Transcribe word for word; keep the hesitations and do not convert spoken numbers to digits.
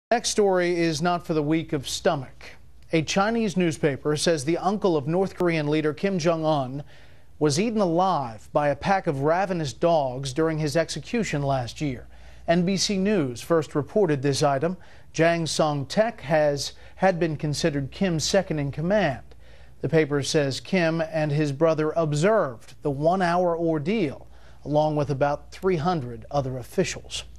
Next story is not for the weak of stomach. A Chinese newspaper says the uncle of North Korean leader Kim Jong-un was eaten alive by a pack of ravenous dogs during his execution last year. N B C News first reported this item. Jang Song-taek has had been considered Kim's second in command. The paper says Kim and his brother observed the one-hour ordeal, along with about three hundred other officials.